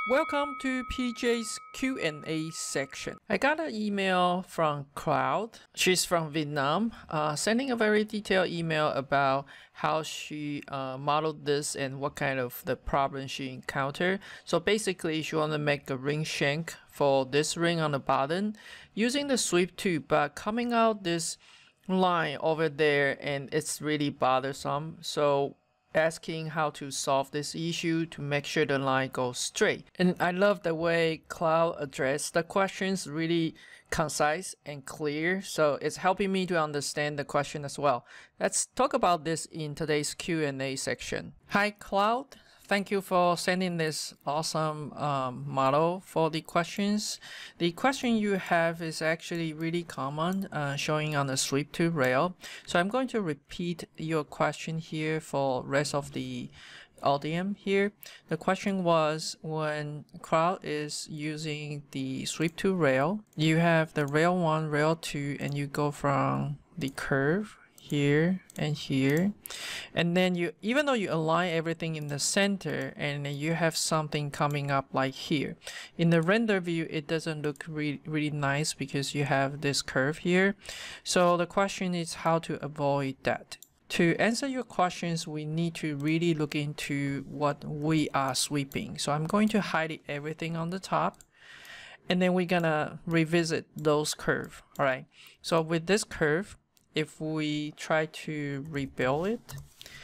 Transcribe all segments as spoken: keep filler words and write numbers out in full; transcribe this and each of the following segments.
Welcome to P J's Q and A section. I got an email from Cloud. She's from Vietnam, uh, sending a very detailed email about how she uh, modeled this and what kind of the problem she encountered. So basically, she want to make a ring shank for this ring on the bottom using the sweep tube, but coming out this line over there, and it's really bothersome. So asking how to solve this issue to make sure the line goes straight. And I love the way Cloud addressed the questions, really concise and clear. So it's helping me to understand the question as well. Let's talk about this in today's Q and A section. Hi Cloud, thank you for sending this awesome um, model for the questions. The question you have is actually really common, uh, showing on the sweep tube rail. So I'm going to repeat your question here for rest of the audience here. The question was, when Cloud is using the sweep tube rail, you have the rail one, rail two, and you go from the curve here and here, and then you, even though you align everything in the center, and you have something coming up like here in the render view, it doesn't look really really nice because you have this curve here. So the question is how to avoid that. To answer your questions, we need to really look into what we are sweeping. So I'm going to hide everything on the top, and then we're gonna revisit those curves. All right, so with this curve, if we try to rebuild it,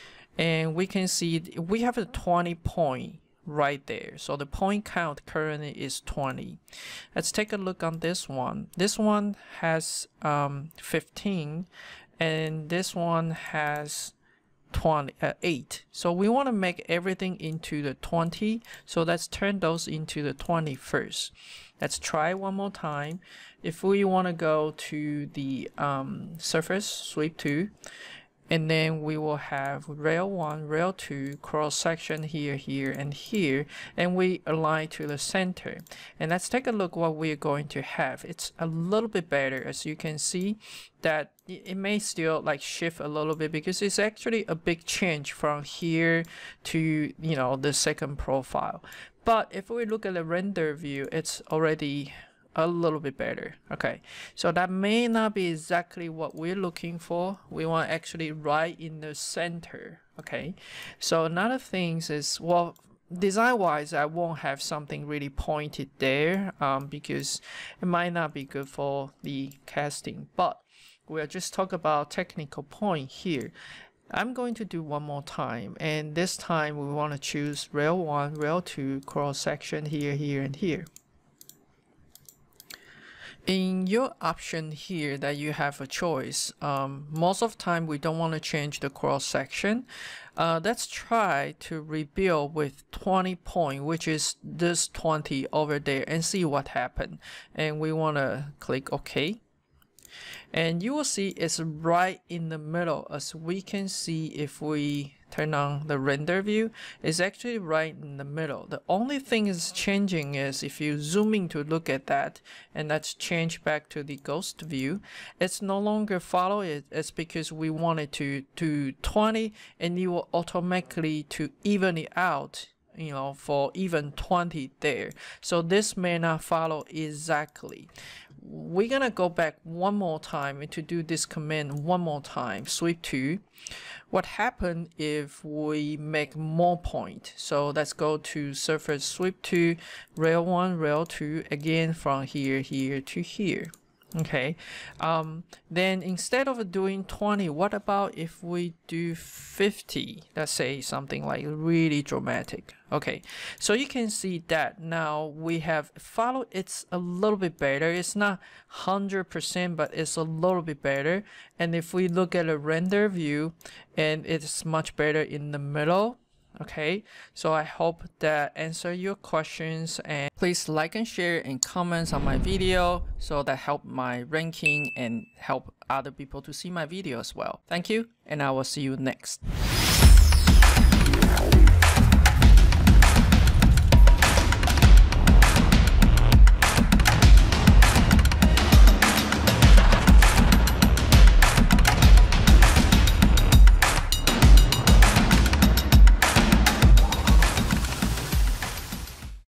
and we can see we have a twenty point right there. So the point count currently is twenty. Let's take a look on this one. This one has um, fifteen, and this one has twenty, uh, eight. So we want to make everything into the twenty. So let's turn those into the twenty first. Let's try one more time. If we want to go to the um, surface sweep two, and then we will have rail one, rail two, cross section here, here, and here, and we align to the center. And let's take a look what we're going to have. It's a little bit better, as you can see that it may still like shift a little bit because it's actually a big change from here to, you know, the second profile. But if we look at the render view, it's already a little bit better. Okay, so that may not be exactly what we're looking for. We want actually right in the center. Okay, so another thing is, well, design wise, I won't have something really pointed there um, because it might not be good for the casting. But we'll just talk about technical point here. I'm going to do one more time, and this time we want to choose rail one, rail two, cross section here, here, and here. In your option here that you have a choice, um, most of the time we don't want to change the cross section. Uh, let's try to rebuild with twenty point, which is this twenty over there, and see what happened. And we want to click OK. And you will see it's right in the middle. As we can see, if we turn on the render view, it's actually right in the middle. The only thing is changing is if you zoom in to look at that, and let's change back to the ghost view, it's no longer follow it. It's because we want it to to twenty, and you will automatically to even it out, you know, for even twenty there. So this may not follow exactly. We're gonna go back one more time to do this command one more time, sweep two. What happened if we make more point? So let's go to surface sweep two, rail one, rail two, again from here, here to here. Okay, um, then instead of doing twenty, what about if we do fifty? Let's say something like really dramatic. Okay, so you can see that now we have followed. It's a little bit better. It's not one hundred percent, but it's a little bit better. And if we look at a render view, and it's much better in the middle. Okay, so I hope that answer your questions, and please like and share and comments on my video so that help my ranking and help other people to see my video as well. Thank you, and I will see you next.